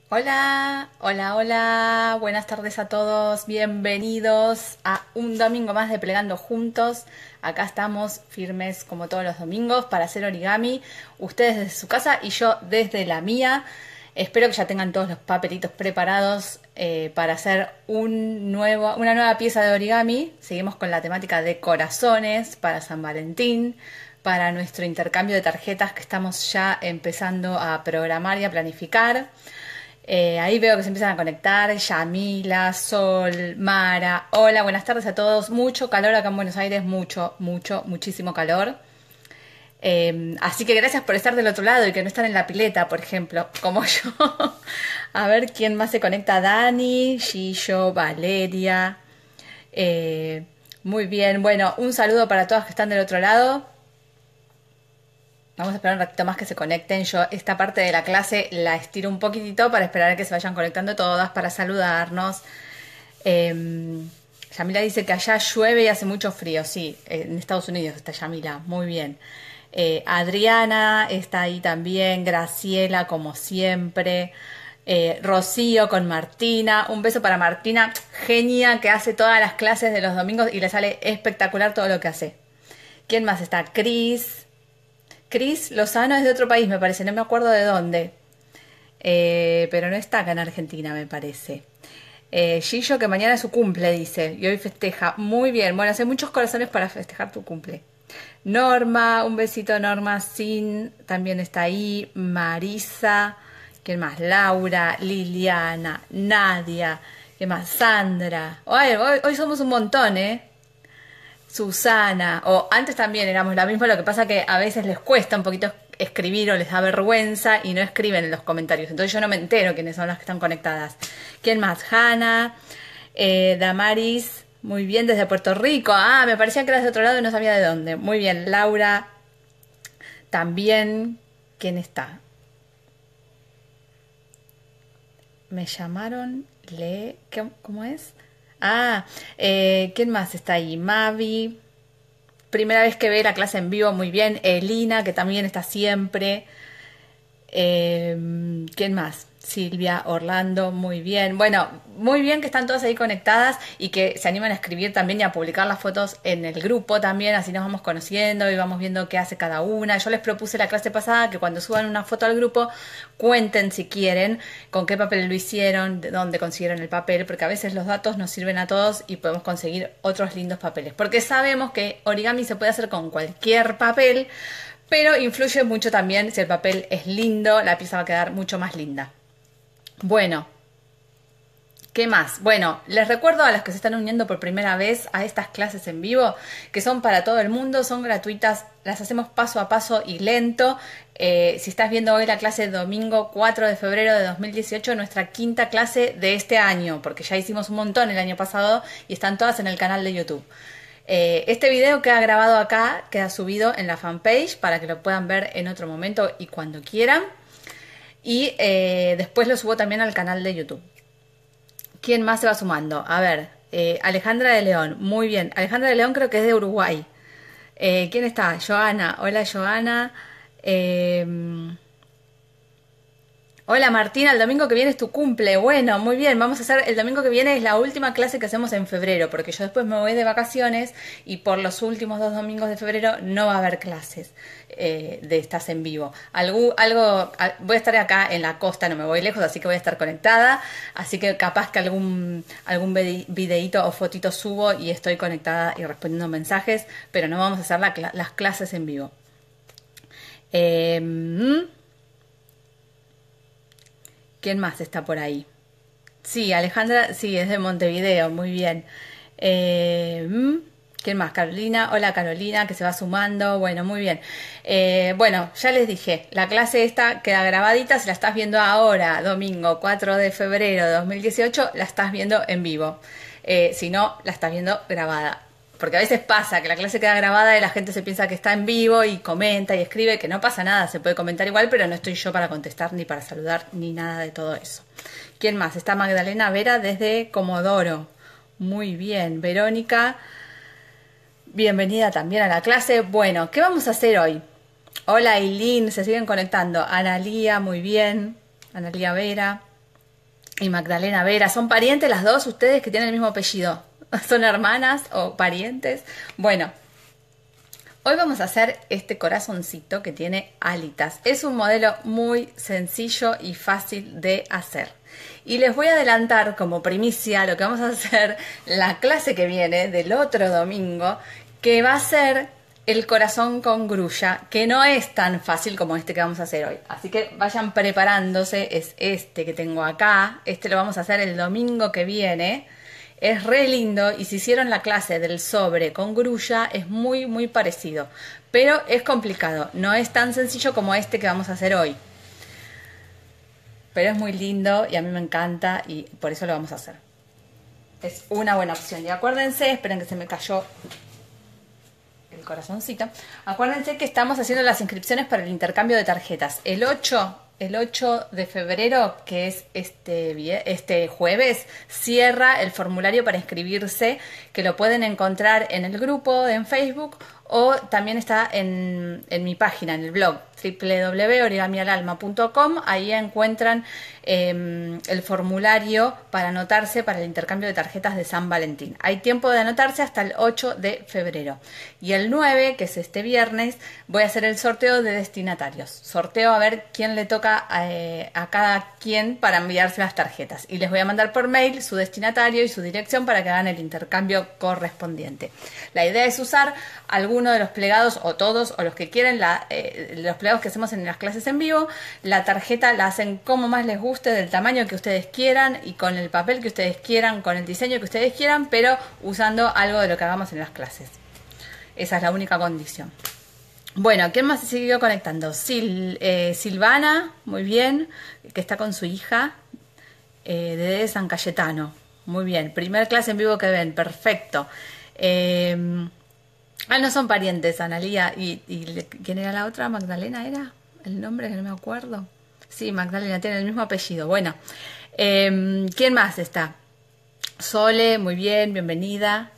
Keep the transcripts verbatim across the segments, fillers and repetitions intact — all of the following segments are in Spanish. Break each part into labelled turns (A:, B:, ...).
A: Hola, hola, hola, buenas tardes a todos, bienvenidos a un domingo más de Plegando Juntos. Acá estamos firmes como todos los domingos para hacer origami, ustedes desde su casa y yo desde la mía. Espero que ya tengan todos los papelitos preparados eh, para hacer un nuevo, una nueva pieza de origami. Seguimos con la temática de corazones para San Valentín, para nuestro intercambio de tarjetas que estamos ya empezando a programar y a planificar. Eh, ahí veo que se empiezan a conectar Yamila, Sol, Mara. Hola, buenas tardes a todos. Mucho calor acá en Buenos Aires, mucho, mucho, muchísimo calor. Eh, así que gracias por estar del otro lado y que no están en la pileta, por ejemplo, como yo. A ver quién más se conecta. Dani, Gillo, Valeria. Eh, muy bien, bueno, un saludo para todas que están del otro lado. Vamos a esperar un ratito más que se conecten. Yo esta parte de la clase la estiro un poquitito para esperar a que se vayan conectando todas, para saludarnos. Eh, Yamila dice que allá llueve y hace mucho frío. Sí, en Estados Unidos está Yamila. Muy bien. Eh, Adriana está ahí también. Graciela, como siempre. Eh, Rocío con Martina. Un beso para Martina, genia, que hace todas las clases de los domingos y le sale espectacular todo lo que hace. ¿Quién más está? Cris. Cris Lozano es de otro país, me parece, no me acuerdo de dónde. Eh, pero no está acá en Argentina, me parece. Eh, Gillo, que mañana es su cumple, dice, y hoy festeja. Muy bien, bueno, hace muchos corazones para festejar tu cumple. Norma, un besito Norma, Sin, también está ahí. Marisa, ¿quién más? Laura, Liliana, Nadia, ¿quién más? Sandra. Hoy, hoy, hoy somos un montón, ¿eh? Susana, o antes también éramos la misma, lo que pasa que a veces les cuesta un poquito escribir o les da vergüenza y no escriben en los comentarios, entonces yo no me entero quiénes son las que están conectadas. ¿Quién más? Hanna, eh, Damaris, muy bien, desde Puerto Rico. Ah, me parecía que eras de otro lado y no sabía de dónde. Muy bien, Laura, también. ¿Quién está? Me llamaron, le... ¿Cómo es? Ah, eh, ¿quién más está ahí? Mavi. Primera vez que ve la clase en vivo, muy bien. Elina, que también está siempre. Eh, ¿Quién más? Silvia, Orlando, muy bien. Bueno, muy bien que están todas ahí conectadas y que se animan a escribir también y a publicar las fotos en el grupo también, así nos vamos conociendo y vamos viendo qué hace cada una. Yo les propuse la clase pasada que cuando suban una foto al grupo cuenten si quieren con qué papel lo hicieron, de dónde consiguieron el papel, porque a veces los datos nos sirven a todos y podemos conseguir otros lindos papeles. Porque sabemos que origami se puede hacer con cualquier papel, pero influye mucho también si el papel es lindo, la pieza va a quedar mucho más linda. Bueno, ¿qué más? Bueno, les recuerdo a las que se están uniendo por primera vez a estas clases en vivo, que son para todo el mundo, son gratuitas, las hacemos paso a paso y lento. Eh, si estás viendo hoy la clase domingo cuatro de febrero de dos mil dieciocho, nuestra quinta clase de este año, porque ya hicimos un montón el año pasado y están todas en el canal de YouTube. Eh, este video queda grabado acá, queda subido en la fanpage para que lo puedan ver en otro momento y cuando quieran. Y eh, después lo subo también al canal de YouTube. ¿Quién más se va sumando? A ver, eh, Alejandra de León. Muy bien. Alejandra de León creo que es de Uruguay. Eh, ¿Quién está? Joana. Hola, Joana. Eh, Hola Martina, el domingo que viene es tu cumple. Bueno, muy bien, vamos a hacer, el domingo que viene es la última clase que hacemos en febrero, porque yo después me voy de vacaciones y por los últimos dos domingos de febrero no va a haber clases eh, de estas en vivo. Algo, algo, voy a estar acá en la costa, no me voy lejos, así que voy a estar conectada, así que capaz que algún, algún videíto o fotito subo y estoy conectada y respondiendo mensajes, pero no vamos a hacer la, las clases en vivo. Eh, ¿Quién más está por ahí? Sí, Alejandra, sí, es de Montevideo, muy bien. Eh, ¿Quién más? Carolina, hola Carolina, que se va sumando, bueno, muy bien. Eh, bueno, ya les dije, la clase esta queda grabadita, si la estás viendo ahora, domingo cuatro de febrero de dos mil dieciocho, la estás viendo en vivo. Eh, si no, la estás viendo grabada. Porque a veces pasa que la clase queda grabada y la gente se piensa que está en vivo y comenta y escribe, que no pasa nada, se puede comentar igual, pero no estoy yo para contestar ni para saludar ni nada de todo eso. ¿Quién más? Está Magdalena Vera desde Comodoro. Muy bien. Verónica, bienvenida también a la clase. Bueno, ¿qué vamos a hacer hoy? Hola Eileen, se siguen conectando. Analía, muy bien. Analía Vera. y Magdalena Vera. ¿Son parientes las dos ustedes que tienen el mismo apellido? ¿Son hermanas o parientes? Bueno, hoy vamos a hacer este corazoncito que tiene alitas. Es un modelo muy sencillo y fácil de hacer. Y les voy a adelantar como primicia lo que vamos a hacer la clase que viene del otro domingo, que va a ser el corazón con grulla, que no es tan fácil como este que vamos a hacer hoy. Así que vayan preparándose, es este que tengo acá. Este lo vamos a hacer el domingo que viene. Es re lindo y si hicieron la clase del sobre con grulla es muy muy parecido, pero es complicado, no es tan sencillo como este que vamos a hacer hoy. Pero es muy lindo y a mí me encanta y por eso lo vamos a hacer. Es una buena opción. Y acuérdense, esperen que se me cayó el corazoncito. Acuérdense que estamos haciendo las inscripciones para el intercambio de tarjetas. El ocho... El ocho de febrero, que es este, este jueves, cierra el formulario para inscribirse, que lo pueden encontrar en el grupo en Facebook o también está en, en mi página, en el blog doble u doble u doble u punto origami al alma punto com. Ahí encuentran eh, el formulario para anotarse para el intercambio de tarjetas de San Valentín. Hay tiempo de anotarse hasta el ocho de febrero. Y el nueve, que es este viernes, voy a hacer el sorteo de destinatarios. Sorteo a ver quién le toca eh, a cada quien para enviarse las tarjetas. Y les voy a mandar por mail su destinatario y su dirección para que hagan el intercambio correspondiente. La idea es usar alguno de los plegados o todos o los que quieren, la, eh, los plegados que hacemos en las clases en vivo. La tarjeta la hacen como más les guste, del tamaño que ustedes quieran y con el papel que ustedes quieran, con el diseño que ustedes quieran, pero usando algo de lo que hagamos en las clases. Esa es la única condición. Bueno, ¿quién más se siguió conectando? Sil, eh, Silvana, muy bien, que está con su hija, eh, de San Cayetano. Muy bien, primer clase en vivo que ven, perfecto. Eh, ah, no son parientes, Analía. ¿Y, y quién era la otra? ¿Magdalena era? ¿El nombre que no me acuerdo? Sí, Magdalena, tiene el mismo apellido. Bueno, eh, ¿quién más está? Sole, muy bien, bienvenida.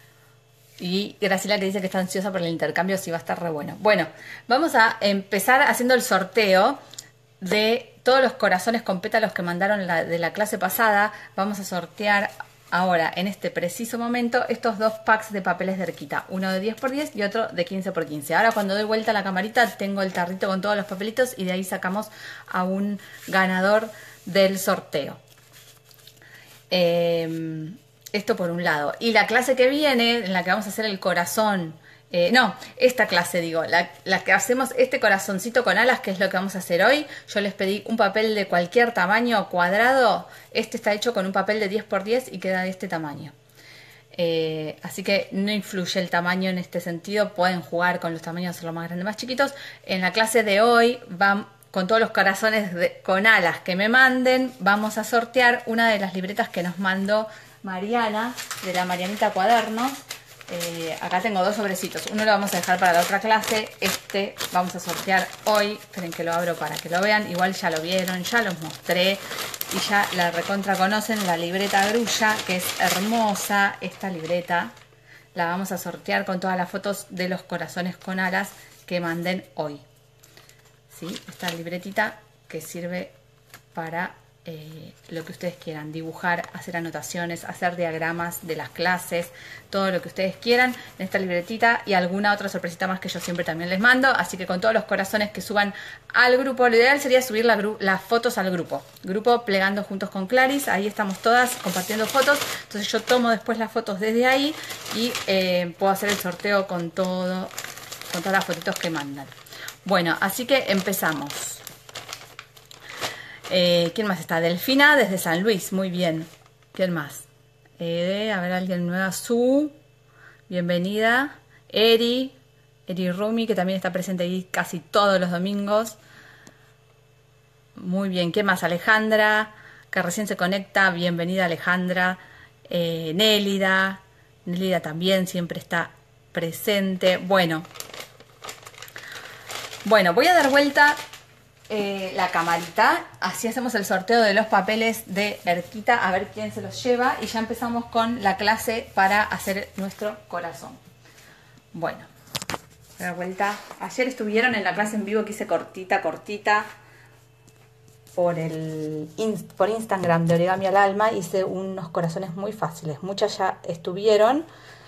A: Y Graciela que dice que está ansiosa por el intercambio, sí va a estar re bueno. Bueno, vamos a empezar haciendo el sorteo de todos los corazones con pétalos que mandaron la, de la clase pasada. Vamos a sortear ahora, en este preciso momento, estos dos packs de papeles de Erquita. Uno de diez por diez y otro de quince por quince. Ahora cuando doy vuelta a la camarita tengo el tarrito con todos los papelitos y de ahí sacamos a un ganador del sorteo. Eh... Esto por un lado. Y la clase que viene, en la que vamos a hacer el corazón, eh, no, esta clase digo, la, la que hacemos este corazoncito con alas, que es lo que vamos a hacer hoy. Yo les pedí un papel de cualquier tamaño cuadrado. Este está hecho con un papel de diez por diez y queda de este tamaño. Eh, así que no influye el tamaño en este sentido. Pueden jugar con los tamaños, hacerlo más grandes, más chiquitos. En la clase de hoy van... Con todos los corazones de, con alas que me manden, vamos a sortear una de las libretas que nos mandó Mariana, de la Marianita Cuadernos. Eh, acá tengo dos sobrecitos. Uno lo vamos a dejar para la otra clase. Este vamos a sortear hoy. Esperen que lo abro para que lo vean. Igual ya lo vieron, ya los mostré. Y ya la recontra conocen, la libreta Grulla, que es hermosa. Esta libreta la vamos a sortear con todas las fotos de los corazones con alas que manden hoy. ¿Sí? Esta libretita que sirve para eh, lo que ustedes quieran, dibujar, hacer anotaciones, hacer diagramas de las clases, todo lo que ustedes quieran en esta libretita y alguna otra sorpresita más que yo siempre también les mando. Así que con todos los corazones que suban al grupo, lo ideal sería subir la las fotos al grupo, grupo Plegando Juntos con Claris. Ahí estamos todas compartiendo fotos, entonces yo tomo después las fotos desde ahí y eh, puedo hacer el sorteo con todo, con todas las fotitos que mandan. Bueno, así que empezamos. Eh, ¿Quién más está? Delfina desde San Luis, muy bien. ¿Quién más? Eh, a ver, alguien nueva. Su, bienvenida. Eri, Eri Rumi, que también está presente ahí casi todos los domingos. Muy bien. ¿Quién más? Alejandra, que recién se conecta. Bienvenida, Alejandra. Eh, Nélida. Nélida también siempre está presente. Bueno. Bueno, voy a dar vuelta eh, la camarita, así hacemos el sorteo de los papeles de Erquita, a ver quién se los lleva y ya empezamos con la clase para hacer nuestro corazón. Bueno, voy a dar vuelta. Ayer estuvieron en la clase en vivo que hice cortita, cortita. por, el, por Instagram de Origami al Alma, hice unos corazones muy fáciles. Muchas ya estuvieron,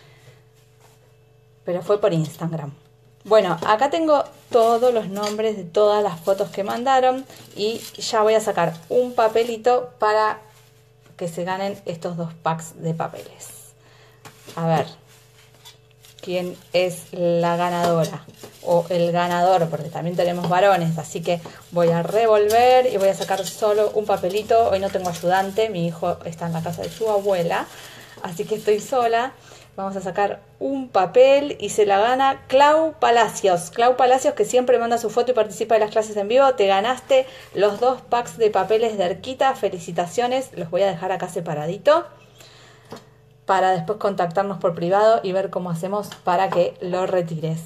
A: pero fue por Instagram. Bueno, acá tengo todos los nombres de todas las fotos que mandaron y ya voy a sacar un papelito para que se ganen estos dos packs de papeles. A ver, ¿quién es la ganadora? O el ganador, porque también tenemos varones, así que voy a revolver y voy a sacar solo un papelito. Hoy no tengo ayudante, mi hijo está en la casa de su abuela, así que estoy sola. Vamos a sacar un papel y se la gana Clau Palacios. Clau Palacios, que siempre manda su foto y participa de las clases en vivo. Te ganaste los dos packs de papeles de Arquita. Felicitaciones. Los voy a dejar acá separadito para después contactarnos por privado y ver cómo hacemos para que lo retires.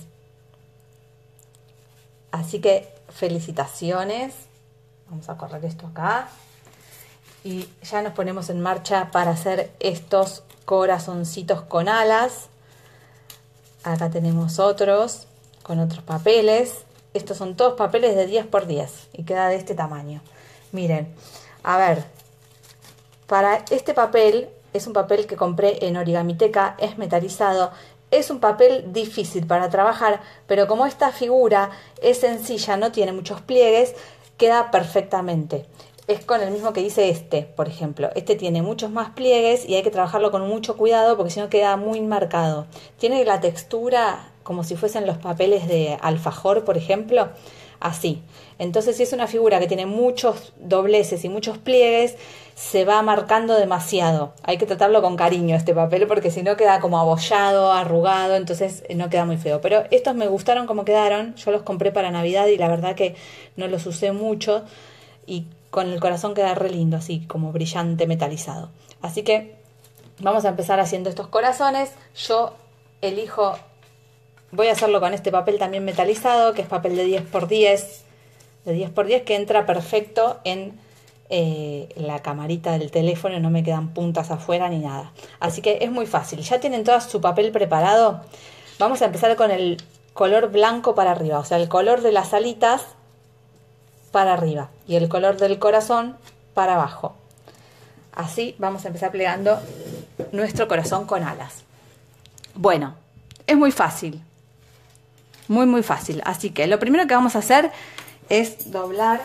A: Así que felicitaciones. Vamos a correr esto acá. Y ya nos ponemos en marcha para hacer estos corazoncitos con alas. Acá tenemos otros con otros papeles. Estos son todos papeles de diez por diez y queda de este tamaño. Miren, a ver, para este papel, es un papel que compré en Origamiteca, es metalizado. Es un papel difícil para trabajar, pero como esta figura es sencilla, no tiene muchos pliegues, queda perfectamente. Es con el mismo que dice este, por ejemplo. Este tiene muchos más pliegues y hay que trabajarlo con mucho cuidado porque si no queda muy marcado. Tiene la textura como si fuesen los papeles de alfajor, por ejemplo, así. Entonces, si es una figura que tiene muchos dobleces y muchos pliegues, se va marcando demasiado. Hay que tratarlo con cariño este papel porque si no queda como abollado, arrugado, entonces no queda muy feo. Pero estos me gustaron como quedaron. Yo los compré para Navidad y la verdad que no los usé mucho y con el corazón queda re lindo, así como brillante metalizado. Así que vamos a empezar haciendo estos corazones. Yo elijo, voy a hacerlo con este papel también metalizado, que es papel de diez por diez, de diez por diez, que entra perfecto en eh, la camarita del teléfono, no me quedan puntas afuera ni nada. Así que es muy fácil. Ya tienen todo su papel preparado. Vamos a empezar con el color blanco para arriba, o sea, el color de las alitas para arriba y el color del corazón para abajo. Así vamos a empezar plegando nuestro corazón con alas. Bueno, es muy fácil, muy muy fácil. Así que lo primero que vamos a hacer es doblar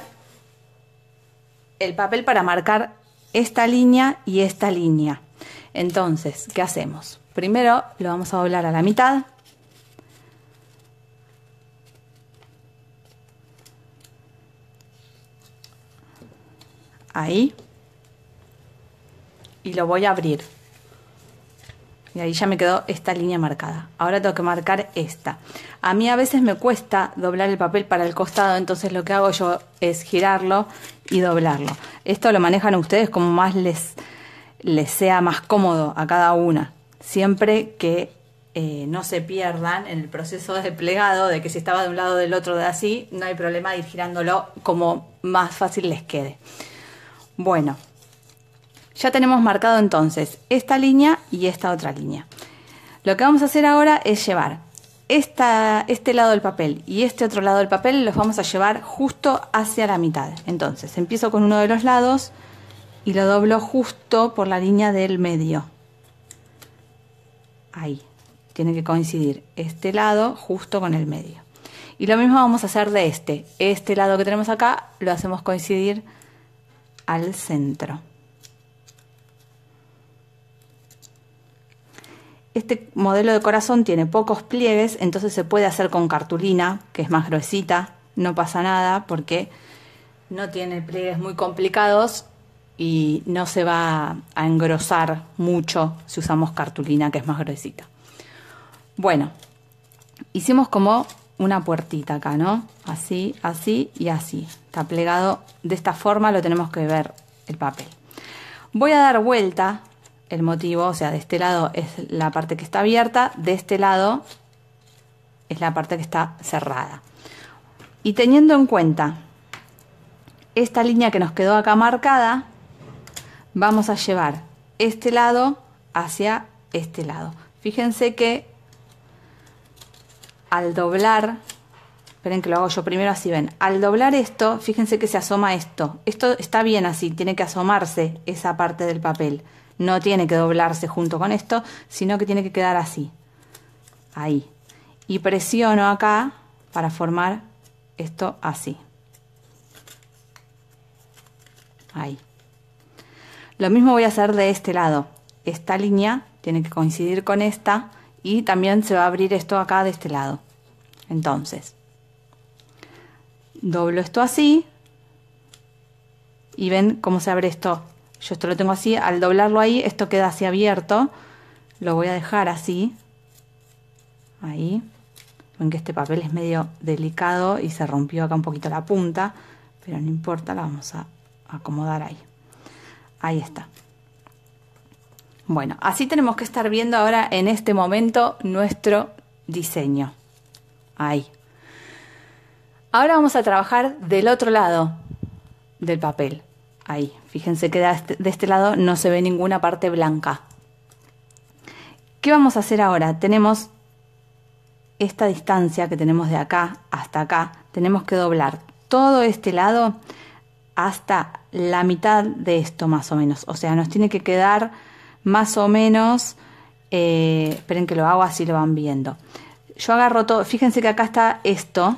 A: el papel para marcar esta línea y esta línea. Entonces, ¿qué hacemos? Primero lo vamos a doblar a la mitad. Ahí. Y lo voy a abrir. Y ahí ya me quedó esta línea marcada. Ahora tengo que marcar esta. A mí a veces me cuesta doblar el papel para el costado, entonces lo que hago yo es girarlo y doblarlo. Esto lo manejan ustedes como más les, les sea más cómodo a cada una. Siempre que eh, no se pierdan en el proceso de plegado, de que si estaba de un lado o del otro de así, no hay problema de ir girándolo como más fácil les quede. Bueno, ya tenemos marcado entonces esta línea y esta otra línea. Lo que vamos a hacer ahora es llevar esta, este lado del papel y este otro lado del papel, los vamos a llevar justo hacia la mitad. Entonces empiezo con uno de los lados y lo doblo justo por la línea del medio. Ahí, tiene que coincidir este lado justo con el medio. Y lo mismo vamos a hacer de este. Este lado que tenemos acá lo hacemos coincidir al centro. Este modelo de corazón tiene pocos pliegues, entonces se puede hacer con cartulina, que es más gruesita, no pasa nada porque no tiene pliegues muy complicados y no se va a engrosar mucho si usamos cartulina, que es más gruesita. Bueno, hicimos como una puertita acá, ¿no? Así, así y así. Está plegado de esta forma, lo tenemos que ver el papel. Voy a dar vuelta el motivo, o sea, de este lado es la parte que está abierta, de este lado es la parte que está cerrada. Y teniendo en cuenta esta línea que nos quedó acá marcada, vamos a llevar este lado hacia este lado. Fíjense que al doblar Esperen que lo hago yo primero, así ven. Al doblar esto, fíjense que se asoma esto. Esto está bien así, tiene que asomarse esa parte del papel. No tiene que doblarse junto con esto, sino que tiene que quedar así. Ahí. Y presiono acá para formar esto así. Ahí. Lo mismo voy a hacer de este lado. Esta línea tiene que coincidir con esta y también se va a abrir esto acá de este lado. Entonces, doblo esto así y ven cómo se abre esto. Yo esto lo tengo así, al doblarlo ahí, esto queda así abierto. Lo voy a dejar así. Ahí. Ven que este papel es medio delicado y se rompió acá un poquito la punta, pero no importa, la vamos a acomodar ahí. Ahí está. Bueno, así tenemos que estar viendo ahora en este momento nuestro diseño. Ahí. Ahora vamos a trabajar del otro lado del papel. Ahí. Fíjense que de este lado no se ve ninguna parte blanca. ¿Qué vamos a hacer ahora? Tenemos esta distancia que tenemos de acá hasta acá. Tenemos que doblar todo este lado hasta la mitad de esto más o menos. O sea, nos tiene que quedar más o menos... Eh, esperen que lo hago así lo van viendo. Yo agarro todo, fíjense que acá está esto,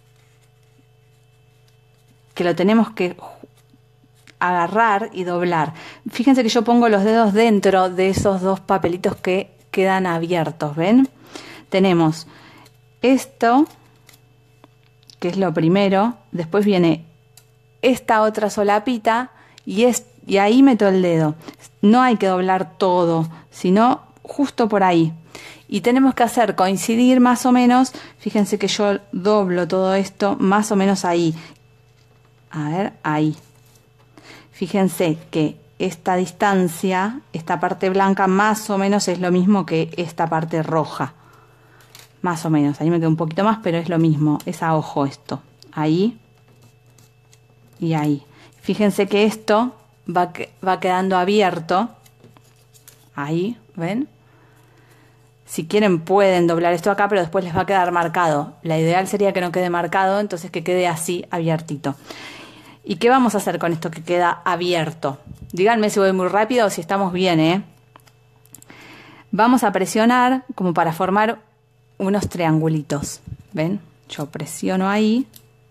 A: que lo tenemos que agarrar y doblar. Fíjense que yo pongo los dedos dentro de esos dos papelitos que quedan abiertos, ¿ven? Tenemos esto, que es lo primero, después viene esta otra solapita y, es, y ahí meto el dedo. No hay que doblar todo, sino justo por ahí. Y tenemos que hacer coincidir más o menos, fíjense que yo doblo todo esto más o menos ahí. A ver, ahí. Fíjense que esta distancia, esta parte blanca más o menos es lo mismo que esta parte roja. Más o menos, ahí me queda un poquito más, pero es lo mismo, es a ojo esto. Ahí y ahí. Fíjense que esto va, va quedando abierto. Ahí, ¿ven? Si quieren pueden doblar esto acá, pero después les va a quedar marcado. La ideal sería que no quede marcado, entonces que quede así abiertito. ¿Y qué vamos a hacer con esto que queda abierto? Díganme si voy muy rápido o si estamos bien, ¿eh? Vamos a presionar como para formar unos triangulitos. ¿Ven? Yo presiono ahí.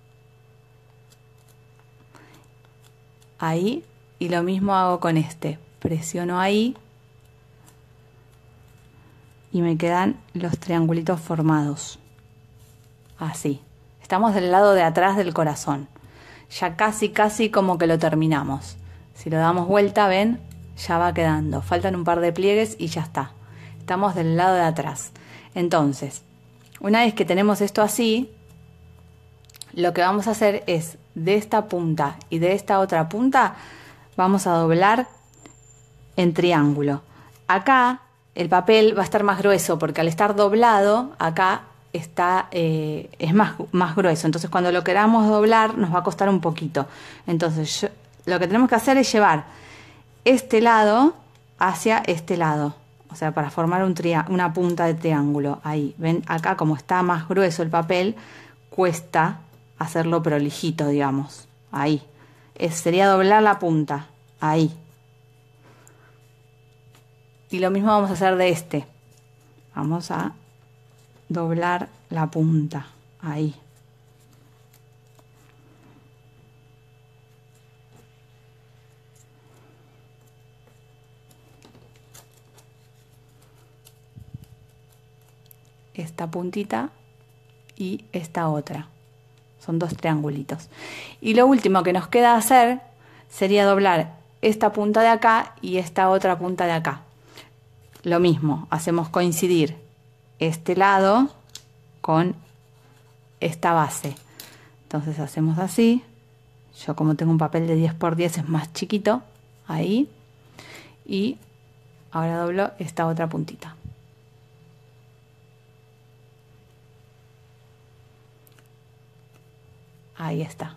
A: Ahí. Y lo mismo hago con este. Presiono ahí. Y me quedan los triangulitos formados. Así. Estamos del lado de atrás del corazón. Ya casi, casi como que lo terminamos. Si lo damos vuelta, ven, ya va quedando. Faltan un par de pliegues y ya está. Estamos del lado de atrás. Entonces, una vez que tenemos esto así, lo que vamos a hacer es de esta punta y de esta otra punta, vamos a doblar en triángulo. Acá el papel va a estar más grueso porque al estar doblado, acá está eh, es más, más grueso. Entonces cuando lo queramos doblar nos va a costar un poquito. Entonces yo, lo que tenemos que hacer es llevar este lado hacia este lado. O sea, para formar un una punta de triángulo. Ahí, ven, acá como está más grueso el papel, cuesta hacerlo prolijito, digamos. Ahí. Es, sería doblar la punta. Ahí. Y lo mismo vamos a hacer de este. Vamos a doblar la punta. Ahí. Esta puntita y esta otra. Son dos triangulitos. Y lo último que nos queda hacer sería doblar esta punta de acá y esta otra punta de acá. Lo mismo, hacemos coincidir este lado con esta base. Entonces hacemos así. Yo como tengo un papel de diez por diez es más chiquito. Ahí. Y ahora doblo esta otra puntita. Ahí está.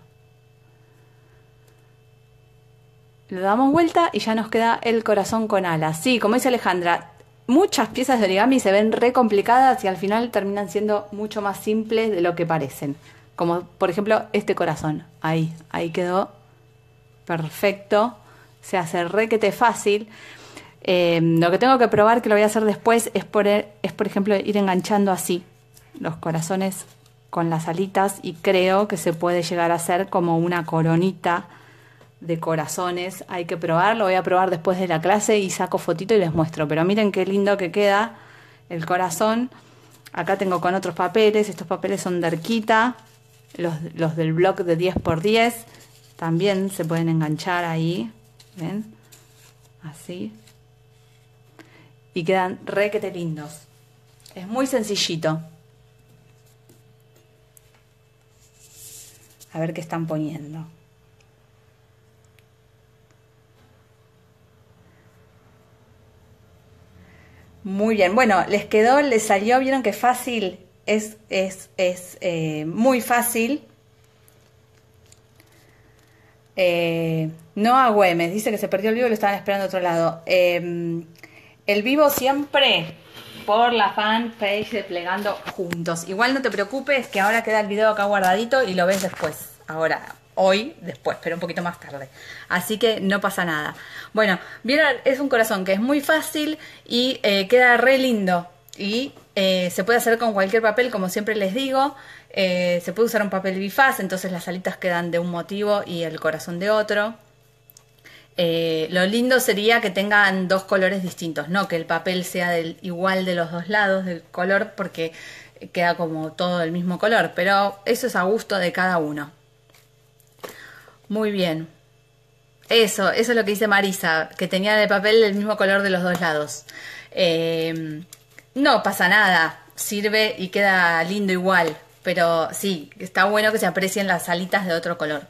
A: Lo damos vuelta y ya nos queda el corazón con alas. Sí, como dice Alejandra, muchas piezas de origami se ven re complicadas y al final terminan siendo mucho más simples de lo que parecen. Como por ejemplo este corazón. Ahí, ahí quedó perfecto. Se hace requete fácil. Eh, lo que tengo que probar, que lo voy a hacer después, es por, es por ejemplo ir enganchando así los corazones con las alitas, y creo que se puede llegar a hacer como una coronita de corazones. Hay que probarlo, voy a probar después de la clase y saco fotito y les muestro. Pero miren qué lindo que queda el corazón. Acá tengo con otros papeles, estos papeles son de Erquita, los, los del blog de diez por diez, también se pueden enganchar ahí, ¿ven? Así. Y quedan requete lindos. Es muy sencillito. A ver qué están poniendo. Muy bien. Bueno, les quedó, les salió, vieron que fácil. Es, es, es eh, muy fácil. Eh, no a Güemes, dice que se perdió el vivo y lo estaban esperando a otro lado. Eh, el vivo siempre por la fanpage de Plegando Juntos. Igual no te preocupes, que ahora queda el video acá guardadito y lo ves después. Ahora, hoy, después, pero un poquito más tarde. Así que no pasa nada. Bueno, vieron, es un corazón que es muy fácil y eh, queda re lindo. Y eh, se puede hacer con cualquier papel, como siempre les digo. Eh, se puede usar un papel bifaz, entonces las alitas quedan de un motivo y el corazón de otro. Eh, lo lindo sería que tengan dos colores distintos, no que el papel sea del igual de los dos lados del color, porque queda como todo el mismo color, pero eso es a gusto de cada uno. Muy bien. Eso, eso es lo que dice Marisa, que tenía el papel el mismo color de los dos lados. Eh, no pasa nada, sirve y queda lindo igual, pero sí, está bueno que se aprecien las alitas de otro color.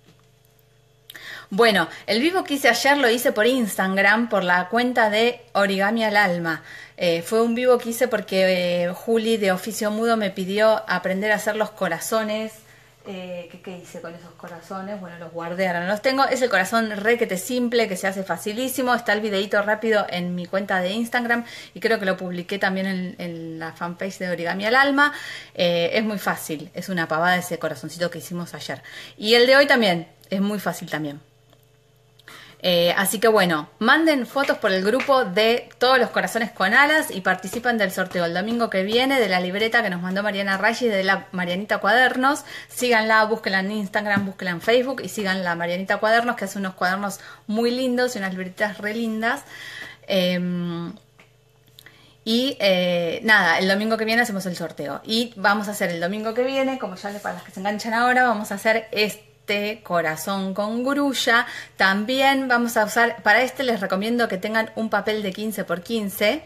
A: Bueno, el vivo que hice ayer lo hice por Instagram, por la cuenta de Origami al Alma. Eh, fue un vivo que hice porque eh, Juli de Oficio Mudo me pidió aprender a hacer los corazones. Eh, ¿qué, ¿Qué hice con esos corazones? Bueno, los guardé, ahora no los tengo. Es el corazón requete simple, que se hace facilísimo. Está el videito rápido en mi cuenta de Instagram y creo que lo publiqué también en, en la fanpage de Origami al Alma. Eh, es muy fácil, es una pavada ese corazoncito que hicimos ayer. Y el de hoy también, es muy fácil también. Eh, así que bueno, manden fotos por el grupo de todos los corazones con alas y participan del sorteo el domingo que viene de la libreta que nos mandó Mariana Reyes de la Marianita Cuadernos. Síganla, búsquenla en Instagram, búsquenla en Facebook y sigan la Marianita Cuadernos, que hace unos cuadernos muy lindos y unas libretitas re lindas. Eh, y eh, nada, el domingo que viene hacemos el sorteo y vamos a hacer el domingo que viene, como ya les, para las que se enganchan ahora, vamos a hacer este corazón con grulla. También vamos a usar, para este les recomiendo que tengan un papel de quince por quince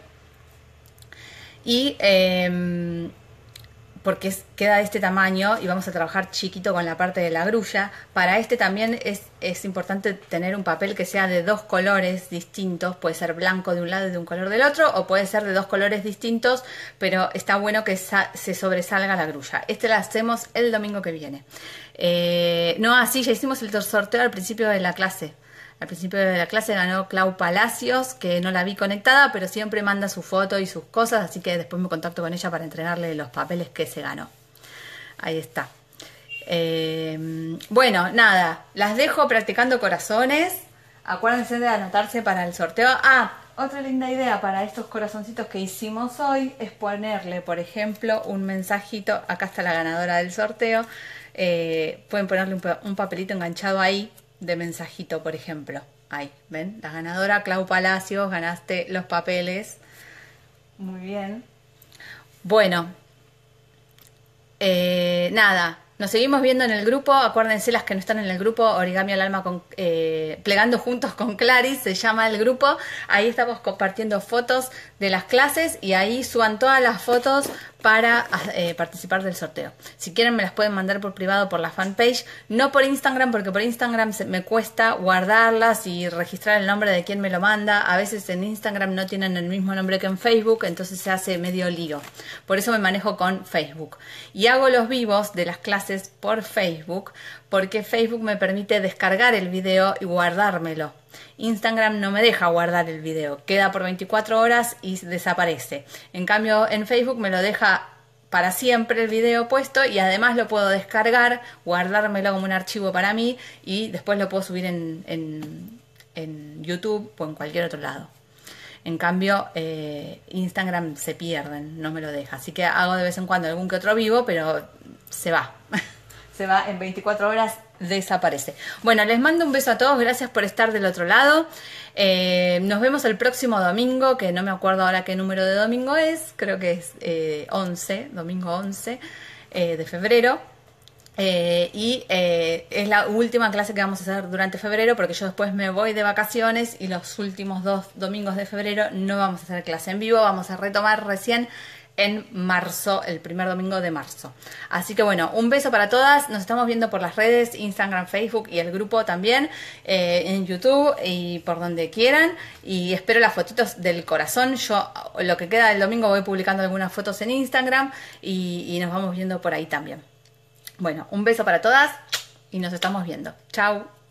A: y eh, porque es, queda de este tamaño y vamos a trabajar chiquito con la parte de la grulla. Para este también es, es importante tener un papel que sea de dos colores distintos, puede ser blanco de un lado y de un color del otro, o puede ser de dos colores distintos, pero está bueno que se sobresalga la grulla. Este lo hacemos el domingo que viene. Eh, no, así ya hicimos el sorteo al principio de la clase. Al principio de la clase ganó Clau Palacios, que no la vi conectada, pero siempre manda su foto y sus cosas, así que después me contacto con ella para entregarle los papeles que se ganó. Ahí está. Eh, bueno, nada, las dejo practicando corazones. Acuérdense de anotarse para el sorteo. Ah, otra linda idea para estos corazoncitos que hicimos hoy es ponerle, por ejemplo, un mensajito. Acá está la ganadora del sorteo. Eh, pueden ponerle un, un papelito enganchado ahí de mensajito, por ejemplo. Ahí, ¿ven? La ganadora, Clau Palacios, ganaste los papeles. Muy bien. Bueno, eh, nada, nos seguimos viendo en el grupo. Acuérdense, las que no están en el grupo, Origami al Alma con, eh, Plegando Juntos con Claris, se llama el grupo. Ahí estamos compartiendo fotos de las clases y ahí suban todas las fotos para eh, participar del sorteo. Si quieren me las pueden mandar por privado por la fanpage, no por Instagram, porque por Instagram se, me cuesta guardarlas y registrar el nombre de quien me lo manda. A veces en Instagram no tienen el mismo nombre que en Facebook, entonces se hace medio lío. Por eso me manejo con Facebook. Y hago los vivos de las clases por Facebook, porque Facebook me permite descargar el video y guardármelo. Instagram no me deja guardar el video, queda por veinticuatro horas y desaparece. En cambio en Facebook me lo deja para siempre el video puesto y además lo puedo descargar, guardármelo como un archivo para mí y después lo puedo subir en, en, en YouTube o en cualquier otro lado. En cambio, eh, Instagram se pierden, no me lo deja. Así que hago de vez en cuando algún que otro vivo, pero se va. Se va en veinticuatro horas, desaparece. Bueno, les mando un beso a todos, gracias por estar del otro lado. Eh, nos vemos el próximo domingo, que no me acuerdo ahora qué número de domingo es, creo que es eh, once, domingo once eh, de febrero. Eh, y eh, es la última clase que vamos a hacer durante febrero, porque yo después me voy de vacaciones y los últimos dos domingos de febrero no vamos a hacer clase en vivo, vamos a retomar recién en marzo, el primer domingo de marzo. Así que bueno, un beso para todas, nos estamos viendo por las redes, Instagram, Facebook y el grupo también, eh, en YouTube y por donde quieran, y espero las fotitos del corazón. Yo lo que queda del domingo voy publicando algunas fotos en Instagram y, y nos vamos viendo por ahí también. Bueno, un beso para todas y nos estamos viendo. Chau.